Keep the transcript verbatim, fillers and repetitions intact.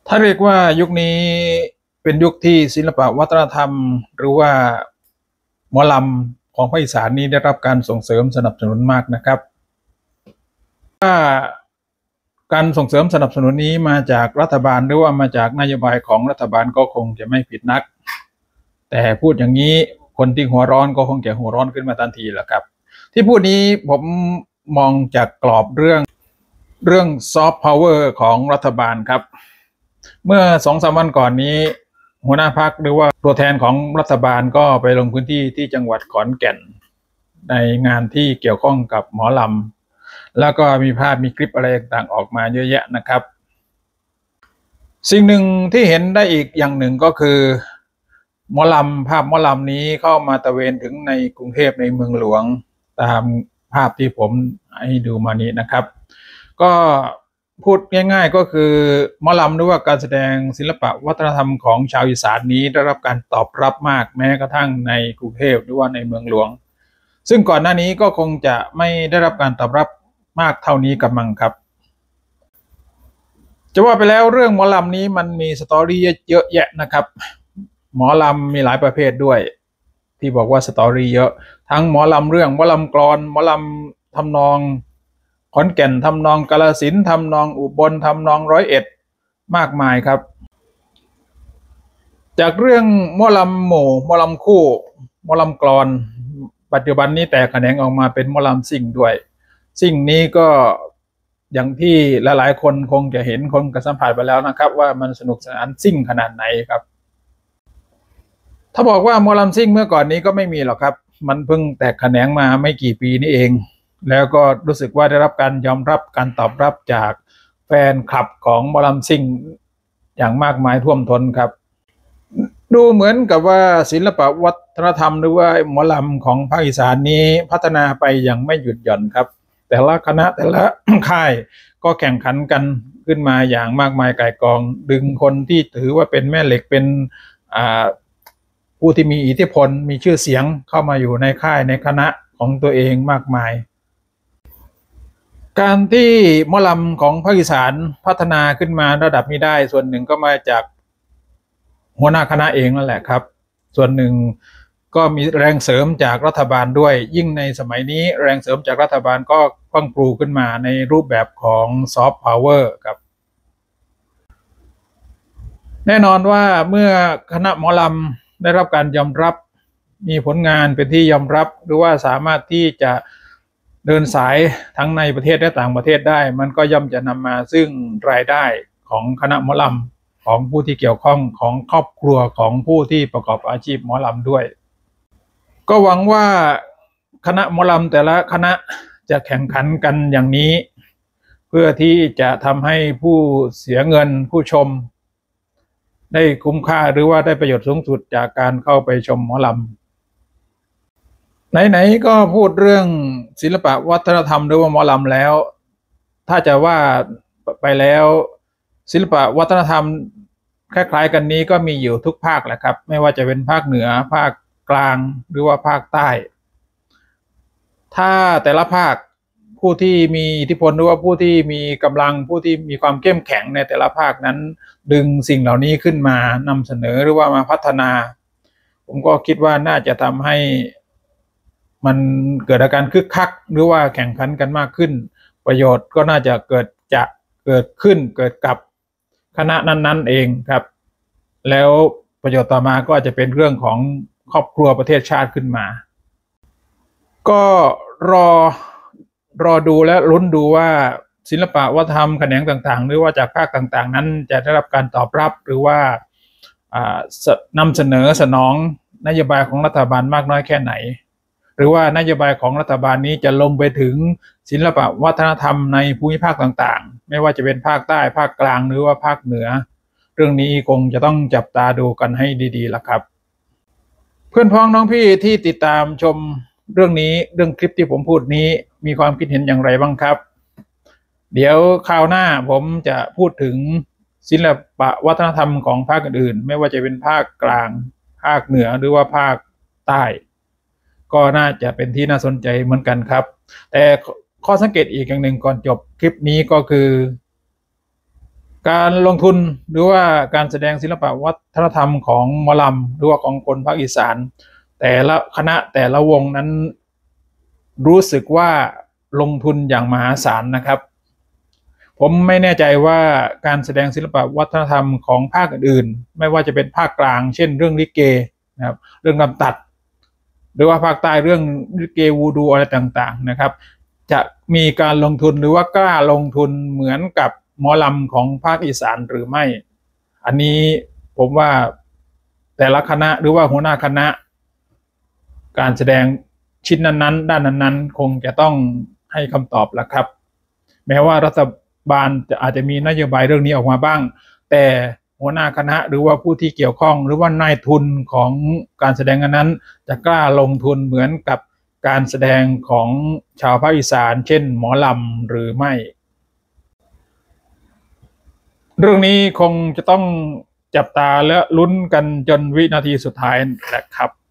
ถ้าเรียกว่ายุคนี้เป็นยุคที่ศิลปะวัฒนธรรมหรือว่าหมอลำของภาคอีสานนี้ได้รับการส่งเสริมสนับสนุนมากนะครับถ้าการส่งเสริมสนับสนุนนี้มาจากรัฐบาลหรือว่ามาจากนโยบายของรัฐบาลก็คงจะไม่ผิดนักแต่พูดอย่างนี้คนที่หัวร้อนก็คงจะหัวร้อนขึ้นมาทันทีแหละครับที่พูดนี้ผมมองจากกรอบเรื่องเรื่องซอฟต์พาวเวอร์ของรัฐบาลครับเมื่อสองสามวันก่อนนี้หัวหน้าพรรคหรือว่าตัวแทนของรัฐบาลก็ไปลงพื้นที่ที่จังหวัดขอนแก่นในงานที่เกี่ยวข้องกับหมอลำแล้วก็มีภาพมีคลิปอะไรต่างๆออกมาเยอะแยะนะครับสิ่งหนึ่งที่เห็นได้อีกอย่างหนึ่งก็คือหมอลำภาพหมอลำนี้เข้ามาตะเวนถึงในกรุงเทพในเมืองหลวงตามภาพที่ผมให้ดูมานี้นะครับก็พูดง่ายๆก็คือหมอลำหรือว่าการแสดงศิลปะวัฒนธรรมของชาวอีสานนี้ได้รับการตอบรับมากแม้กระทั่งในกรุงเทพหรือว่าในเมืองหลวงซึ่งก่อนหน้านี้ก็คงจะไม่ได้รับการตอบรับมากเท่านี้กับมังครับจะว่าไปแล้วเรื่องหมอลำนี้มันมีสตอรี่เยอะแยะนะครับหมอลำมีหลายประเภทด้วยที่บอกว่าสตอรี่เยอะทั้งหมอลำเรื่องหมอลำกลอนหมอลำทำนองขอนแก่นทำนองกาฬสินธุ์ทำนองอุบลทำนองร้อยเอ็ดมากมายครับจากเรื่องหมอลำหมู่หมอลำคู่หมอลำกลอนปัจจุบันนี้แตกแขนงออกมาเป็นหมอลำซิ่งด้วยซิ่งนี้ก็อย่างที่หลายๆคนคงจะเห็นคงจะสัมผัสไปแล้วนะครับว่ามันสนุกสนานซิ่งขนาดไหนครับถ้าบอกว่าหมอลำซิ่งเมื่อก่อนนี้ก็ไม่มีหรอกครับมันเพิ่งแตกแขนงมาไม่กี่ปีนี้เองแล้วก็รู้สึกว่าได้รับการยอมรับการตอบรับจากแฟนคลับของหมอลำซิ่งอย่างมากมายท่วมท้นครับดูเหมือนกับว่าศิลปะวัฒนธรรมหรือว่าหมอลำของภาคอีสานนี้พัฒนาไปอย่างไม่หยุดหย่อนครับแต่ละคณะแต่ละค่ายก็แข่งขันกันขึ้นมาอย่างมากมายก่ายกองดึงคนที่ถือว่าเป็นแม่เหล็กเป็นผู้ที่มีอิทธิพลมีชื่อเสียงเข้ามาอยู่ในค่ายในคณะของตัวเองมากมายการที่หมอลำของภาคอีสานพัฒนาขึ้นมาระดับนี้ได้ส่วนหนึ่งก็มาจากหัวหน้าคณะเองนั่นแหละครับส่วนหนึ่งก็มีแรงเสริมจากรัฐบาลด้วยยิ่งในสมัยนี้แรงเสริมจากรัฐบาลก็พรั่งพรูขึ้นมาในรูปแบบของซอฟต์พาวเวอร์ครับแน่นอนว่าเมื่อคณะหมอลำได้รับการยอมรับมีผลงานเป็นที่ยอมรับหรือว่าสามารถที่จะเดินสายทั้งในประเทศและต่างประเทศได้มันก็ย่อมจะนำมาซึ่งรายได้ของคณะหมอลำของผู้ที่เกี่ยวข้องของครอบครัวของผู้ที่ประกอบอาชีพหมอลำด้วยก็หวังว่าคณะหมอลำแต่ละคณะจะแข่งขันกันอย่างนี้เพื่อที่จะทำให้ผู้เสียเงินผู้ชมได้คุ้มค่าหรือว่าได้ประโยชน์สูงสุดจากการเข้าไปชมหมอลำไหนๆก็พูดเรื่องศิลปะวัฒนธรรมหรือว่าหมอลำแล้วถ้าจะว่าไปแล้วศิลปะวัฒนธรรมคล้ายๆกันนี้ก็มีอยู่ทุกภาคแหละครับไม่ว่าจะเป็นภาคเหนือภาคกลางหรือว่าภาคใต้ถ้าแต่ละภาคผู้ที่มีอิทธิพลหรือว่าผู้ที่มีกำลังผู้ที่มีความเข้มแข็งในแต่ละภาคนั้นดึงสิ่งเหล่านี้ขึ้นมานำเสนอหรือว่ามาพัฒนาผมก็คิดว่าน่าจะทำให้มันเกิดอาการคึกคักหรือว่าแข่งขันกันมากขึ้นประโยชน์ก็น่าจะเกิดจะเกิดขึ้นเกิดกับคณะนั้นๆเองครับแล้วประโยชน์ต่อมาก็จะเป็นเรื่องของครอบครัวประเทศชาติขึ้นมาก็รอรอดูและลุ้นดูว่าศิลปะวัฒนธรรมแขนงต่างๆหรือว่าจากภาคต่างๆนั้นจะได้รับการตอบรับหรือว่านำเสนอสนองนโยบายของรัฐบาลมากน้อยแค่ไหนหรือว่านโยบายของรัฐบาลนี้จะลงไปถึงศิลปะวัฒนธรรมในภูมิภาคต่างๆไม่ว่าจะเป็นภาคใต้ภาคกลางหรือว่าภาคเหนือเรื่องนี้คงจะต้องจับตาดูกันให้ดีๆล่ะครับเพื่อนพ้องน้องพี่ที่ติดตามชมเรื่องนี้เรื่องคลิปที่ผมพูดนี้มีความคิดเห็นอย่างไรบ้างครับเดี๋ยวคราวหน้าผมจะพูดถึงศิลปะวัฒนธรรมของภาคอื่นๆไม่ว่าจะเป็นภาคกลางภาคเหนือหรือว่าภาคใต้ก็น่าจะเป็นที่น่าสนใจเหมือนกันครับแต่ข้อสังเกตอีกอย่างหนึ่งก่อนจบคลิปนี้ก็คือการลงทุนหรือว่าการแสดงศิลปะวัฒนธรรมของหมอลำหรือว่าของคนภาคอีสานแต่ละคณะแต่ละวงนั้นรู้สึกว่าลงทุนอย่างมหาศาลนะครับผมไม่แน่ใจว่าการแสดงศิลปะวัฒนธรรมของภาคอื่นๆไม่ว่าจะเป็นภาคกลางเช่นเรื่องลิเกนะครับเรื่องลำตัดหรือว่าภาคใต้เรื่องลิเกวูดูอะไรต่างๆนะครับจะมีการลงทุนหรือว่ากล้าลงทุนเหมือนกับหมอลำของภาคอีสานหรือไม่อันนี้ผมว่าแต่ละคณะหรือว่าหัวหน้าคณะการแสดงชิ้นนั้นๆด้านนั้นๆคงจะต้องให้คำตอบแล้วครับแม้ว่ารัฐบาลจะอาจจะมีนโยบายเรื่องนี้ออกมาบ้างแต่หัวหน้าคณะหรือว่าผู้ที่เกี่ยวข้องหรือว่านายทุนของการแสดงนั้นจะกล้าลงทุนเหมือนกับการแสดงของชาวภาคอีสานเช่นหมอลำหรือไม่เรื่องนี้คงจะต้องจับตาและลุ้นกันจนวินาทีสุดท้ายแหละครับ